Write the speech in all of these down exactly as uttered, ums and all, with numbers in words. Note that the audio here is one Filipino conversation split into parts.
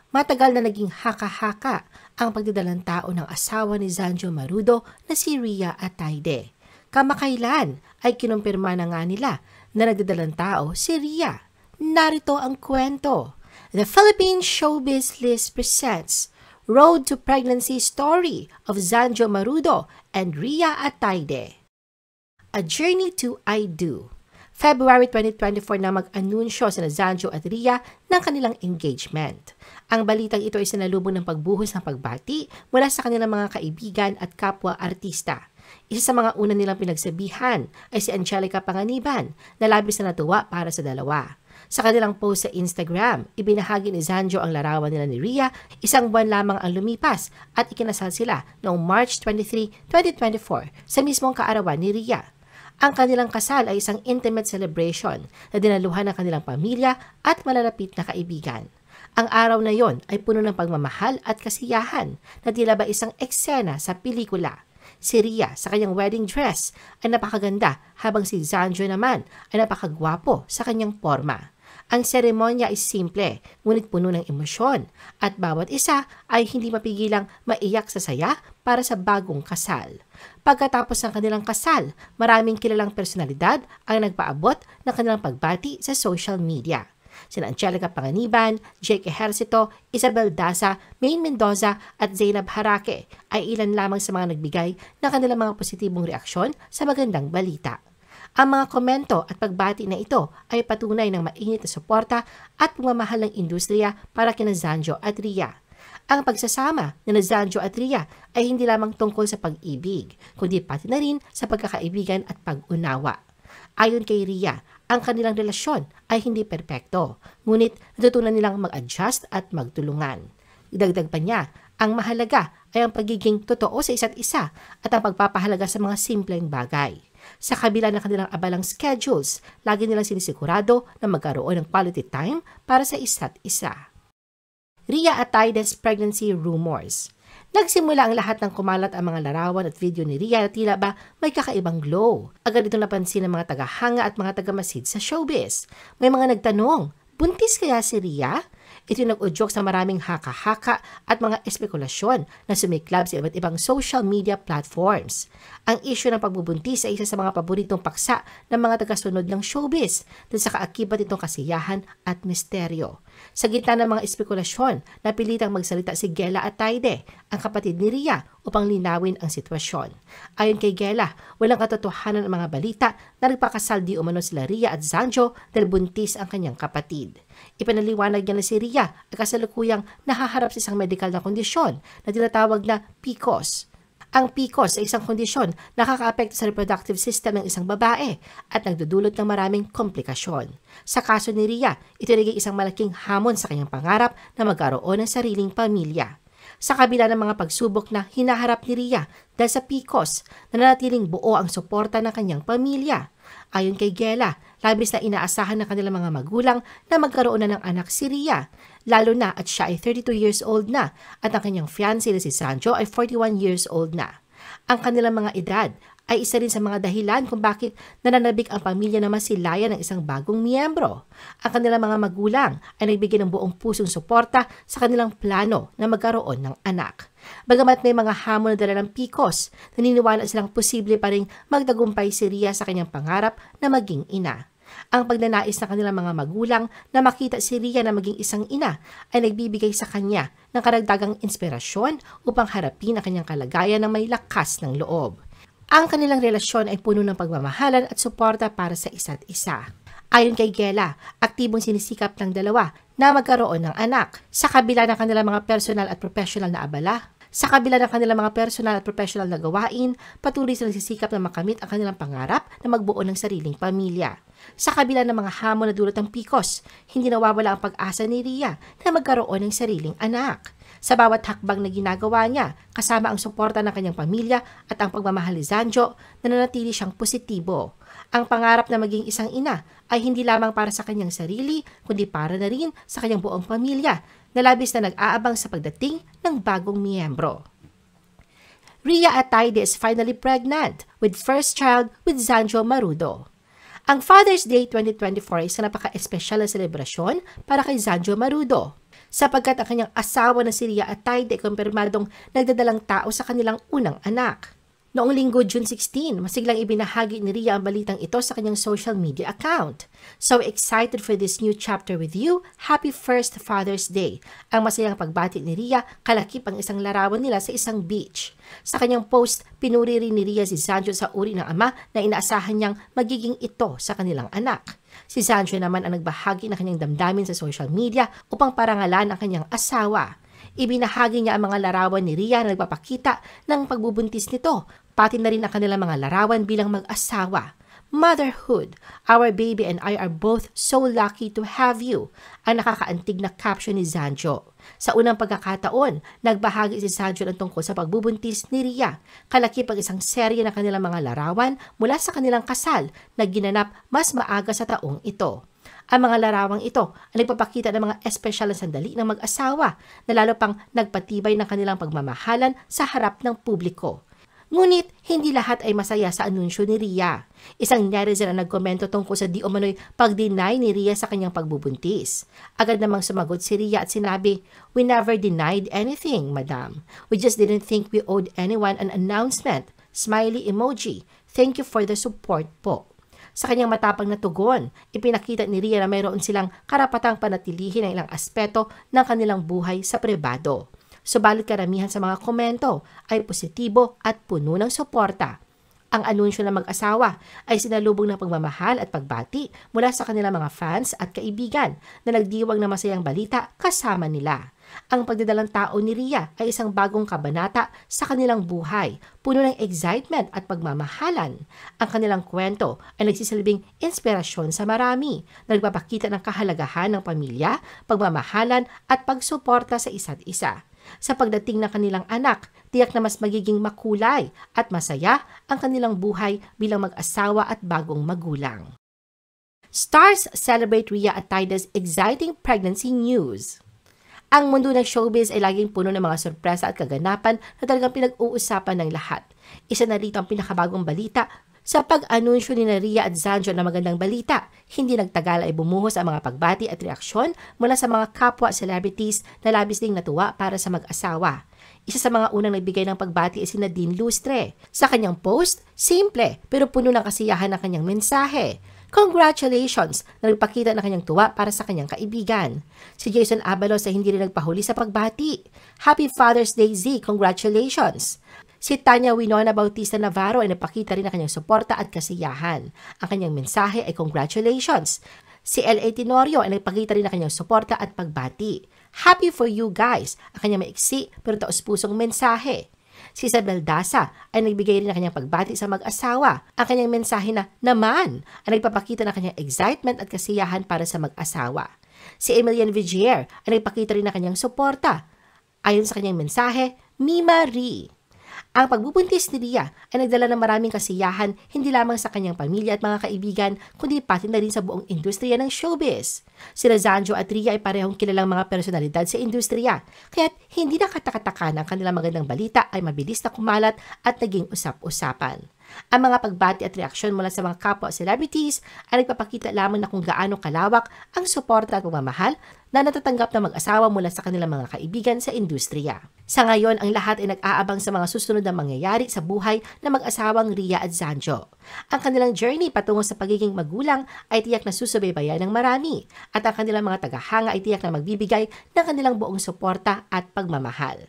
Matagal na naging haka-haka ang pagdadalang tao ng asawa ni Zanjo Marudo na si Rhea Ataide. Kamakailan ay kinumpirma na nga nila na nagdadalang tao si Rhea. Narito ang kwento. The Philippine Showbiz List presents Road to Pregnancy Story of Zanjo Marudo and Rhea Ataide. A Journey to I Do. February twenty twenty-four na mag-anunsyo sina Zanjo at Rhea ng kanilang engagement. Ang balitang ito ay sinalubong ng pagbuhos ng pagbati mula sa kanilang mga kaibigan at kapwa-artista. Isa sa mga una nilang pinagsabihan ay si Angelica Panganiban na labis na natuwa para sa dalawa. Sa kanilang post sa Instagram, ibinahagi ni Zanjo ang larawan nila ni Rhea, isang buwan lamang ang lumipas at ikinasal sila noong March twenty-third, twenty twenty-four sa mismong kaarawan ni Rhea. Ang kanilang kasal ay isang intimate celebration na dinaluhan ng kanilang pamilya at malalapit na kaibigan. Ang araw na yon ay puno ng pagmamahal at kasiyahan na tila ba isang eksena sa pelikula. Si Rhea sa kanyang wedding dress ay napakaganda habang si Zanjo naman ay napakagwapo sa kanyang forma. Ang seremonya ay simple, ngunit puno ng emosyon at bawat isa ay hindi mapigilang maiyak sa saya para sa bagong kasal. Pagkatapos ng kanilang kasal, maraming kilalang personalidad ang nagpaabot ng kanilang pagbati sa social media. Sina Angelica Panganiban, Jake Ejercito, Isabel Daza, Maine Mendoza at Zainab Harake ay ilan lamang sa mga nagbigay ng kanilang mga positibong reaksyon sa magandang balita. Ang mga komento at pagbati na ito ay patunay ng mainit na suporta at pagmamahal ng industriya para kina Zanjo at Rhea. Ang pagsasama ni Zanjo at Rhea ay hindi lamang tungkol sa pag-ibig, kundi pati na rin sa pagkakaibigan at pag-unawa. Ayon kay Rhea, ang kanilang relasyon ay hindi perpekto, ngunit natutunan nilang mag-adjust at magtulungan. Idagdag pa niya, ang mahalaga ay ang pagiging totoo sa isa't isa at ang pagpapahalaga sa mga simpleng bagay. Sa kabila ng kanilang abalang schedules, lagi nilang sinisigurado na magkaroon ng quality time para sa isa't isa. Rhea Ataide's pregnancy rumors. Nagsimula ang lahat ng kumalat ang mga larawan at video ni Rhea na tila ba may kakaibang glow. Agad itong napansin ng mga tagahanga at mga tagamasid sa showbiz. May mga nagtanong, buntis kaya si Rhea? Ito yung nag-udyok sa maraming haka-haka at mga espekulasyon na sumiklab sa iba't ibang social media platforms. Ang issue ng pagbubuntis ay isa sa mga paboritong paksa ng mga tagasunod ng showbiz dahil sa kaakibat itong kasiyahan at misteryo. Sa gitna ng mga espekulasyon, napilitang magsalita si Gela Ataide, ang kapatid ni Rhea, upang linawin ang sitwasyon. Ayon kay Gela, walang katotohanan ang mga balita na nagpakasal di umano sila Rhea at Zanjo dahil buntis ang kanyang kapatid. Ipanaliwanag niya na si Rhea ay kasalukuyang nahaharap sa isang medikal na kondisyon na tinatawag na P C O S. Ang P C O S ay isang kondisyon na nakakaapekto sa reproductive system ng isang babae at nagdudulot ng maraming komplikasyon. Sa kaso ni Rhea, ito naging isang malaking hamon sa kanyang pangarap na magkaroon ng sariling pamilya. Sa kabila ng mga pagsubok na hinaharap ni Rhea dahil sa P C O S, nananatiling buo ang suporta ng kanyang pamilya. Ayon kay Gela, labis na inaasahan ng kanilang mga magulang na magkaroon na ng anak si Rhea, lalo na at siya ay thirty-two years old na at ang kanyang fiancé na si Zanjo ay forty-one years old na. Ang kanilang mga edad ay isa rin sa mga dahilan kung bakit nananabik ang pamilya na masilayan ng isang bagong miyembro. Ang kanilang mga magulang ay nagbigay ng buong pusong suporta sa kanilang plano na magkaroon ng anak. Bagamat may mga hamon na dala ng P C O S, naniniwala silang posible pa rin magtagumpay si Rhea sa kanyang pangarap na maging ina. Ang pagnanais ng kanilang mga magulang na makita si Rhea na maging isang ina ay nagbibigay sa kanya ng karagdagang inspirasyon upang harapin ang kanyang kalagayan ng may lakas ng loob. Ang kanilang relasyon ay puno ng pagmamahalan at suporta para sa isa't isa. Ayon kay Gela, aktibong sinisikap ng dalawa na magkaroon ng anak sa kabila ng kanilang mga personal at professional na abala. Sa kabila ng kanilang mga personal at professional na gawain, patuloy silang sisikap na makamit ang kanilang pangarap na magbuo ng sariling pamilya. Sa kabila ng mga hamon na dulot ng P C O S, hindi nawawala ang pag-asa ni Rhea na magkaroon ng sariling anak. Sa bawat hakbang na ginagawa niya, kasama ang suporta ng kanyang pamilya at ang pagmamahal ni Zanjo, nananatili siyang positibo. Ang pangarap na maging isang ina ay hindi lamang para sa kanyang sarili, kundi para na rin sa kanyang buong pamilya, na labis na nag-aabang sa pagdating ng bagong miyembro. Rhea Ataide is finally pregnant with first child with Zanjo Marudo. Ang Father's Day twenty twenty-four ay isang napaka-espesyal na selebrasyon para kay Zanjo Marudo. sapagkat ang kanyang asawa na si Rhea Atayde ay kumpirmadong nagdadalang tao sa kanilang unang anak. Noong linggo, June sixteen, masiglang ibinahagi ni Rhea ang balitang ito sa kanyang social media account. So excited for this new chapter with you. Happy first Father's Day. Ang masayang pagbati ni Rhea, kalakip ang isang larawan nila sa isang beach. Sa kanyang post, pinuri rin ni Rhea si Zanjo sa uri ng ama na inaasahan niyang magiging ito sa kanilang anak. Si Zanjo naman ang nagbahagi ng kanyang damdamin sa social media upang parangalan ang kanyang asawa. Ibinahagi niya ang mga larawan ni Rhea na nagpapakita ng pagbubuntis nito, pati na rin ang kanilang mga larawan bilang mag-asawa. Motherhood, our baby and I are both so lucky to have you, ang nakakaantig na caption ni Zanjo. Sa unang pagkakataon, nagbahagi si Zanjo ng tungkol sa pagbubuntis ni Rhea. Kalakip ang isang serye ng kanilang mga larawan mula sa kanilang kasal na ginanap mas maaga sa taong ito. Ang mga larawang ito ay nagpapakita ng mga espesyal na sandali ng mag-asawa na lalo pang nagpatibay ng kanilang pagmamahalan sa harap ng publiko. Ngunit, hindi lahat ay masaya sa anunsyo ni Rhea. Isang netizen ang nagkomento tungkol sa di umano'y pag-deny ni Rhea sa kanyang pagbubuntis. Agad namang sumagot si Rhea at sinabi, "We never denied anything, madam. We just didn't think we owed anyone an announcement. Smiley emoji. Thank you for the support po." Sa kanyang matapang na tugon, ipinakita ni Rhea na mayroon silang karapatang panatilihin ang ilang aspeto ng kanilang buhay sa pribado. Subalit karamihan sa mga komento ay positibo at puno ng suporta. Ang anunsyo ng mag-asawa ay sinalubong ng pagmamahal at pagbati mula sa kanilang mga fans at kaibigan na nagdiwang na masayang balita kasama nila. Ang pagdadalang tao ni Rhea ay isang bagong kabanata sa kanilang buhay, puno ng excitement at pagmamahalan. Ang kanilang kwento ay nagsisilbing inspirasyon sa marami, na nagpapakita ng kahalagahan ng pamilya, pagmamahalan at pagsuporta sa isa't isa. Sa pagdating ng kanilang anak, tiyak na mas magiging makulay at masaya ang kanilang buhay bilang mag-asawa at bagong magulang. Stars celebrate Rhea Atayde's exciting pregnancy news. Ang mundo ng showbiz ay laging puno ng mga sorpresa at kaganapan na talagang pinag-uusapan ng lahat. Isa na rito ang pinakabagong balita sa pag-anunsyo ni Rhea at Zanjo na magandang balita. Hindi nagtagal ay bumuhos ang mga pagbati at reaksyon mula sa mga kapwa celebrities na labis ding natuwa para sa mag-asawa. Isa sa mga unang nagbigay ng pagbati ay si Nadine Lustre. Sa kanyang post, simple pero puno ng kasiyahan ng kanyang mensahe. Congratulations! Na nagpakita ng kanyang tuwa para sa kanyang kaibigan. Si Jason Abalos ay hindi rin nagpahuli sa pagbati. Happy Father's Day, Z! Congratulations! Si Tanya Winona Bautista Navarro ay napakita rin ng kanyang suporta at kasiyahan. Ang kanyang mensahe ay congratulations. Si L A Tenorio ay nagpakita rin ng kanyang suporta at pagbati. Happy for you guys! Ang kanyang maiksi pero taos-pusong mensahe. Si Isabel Daza ay nagbigay rin ng kanyang pagbati sa mag-asawa. Ang kanyang mensahe na naman ay nagpapakita ng kanyang excitement at kasiyahan para sa mag-asawa. Si Emilian Vigier ay nagpakita rin ng kanyang suporta. Ayon sa kanyang mensahe, Mima Ri. Ang pagbubuntis ni Rhea ay nagdala ng maraming kasiyahan hindi lamang sa kanyang pamilya at mga kaibigan, kundi pati na rin sa buong industriya ng showbiz. Sina Zanjo at Rhea ay parehong kilalang mga personalidad sa industriya, kaya't hindi nakatakataka na ang kanilang magandang balita ay mabilis na kumalat at naging usap-usapan. Ang mga pagbati at reaksyon mula sa mga kapwa celebrities ay nagpapakita lamang na kung gaano kalawak ang suporta at pagmamahal na natatanggap ng mag-asawa mula sa kanilang mga kaibigan sa industriya. Sa ngayon, ang lahat ay nag-aabang sa mga susunod na mangyayari sa buhay ng mag-asawang Rhea at Zanjo. Ang kanilang journey patungo sa pagiging magulang ay tiyak na susubaybayan ng marami at ang kanilang mga tagahanga ay tiyak na magbibigay ng kanilang buong suporta at pagmamahal.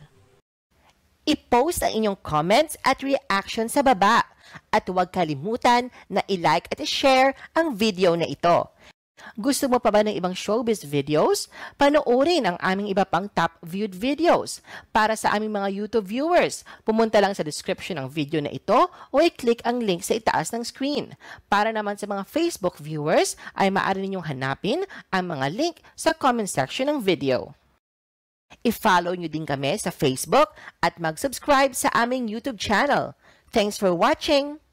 I-post ang inyong comments at reaction sa baba. At huwag kalimutan na i-like at i-share ang video na ito. Gusto mo pa ba ng ibang showbiz videos? Panoorin ang aming iba pang top viewed videos. Para sa aming mga YouTube viewers, pumunta lang sa description ng video na ito o i-click ang link sa itaas ng screen. Para naman sa mga Facebook viewers, ay maaari ninyong hanapin ang mga link sa comment section ng video. I-follow nyo din kami sa Facebook at mag-subscribe sa aming YouTube channel. Thanks for watching!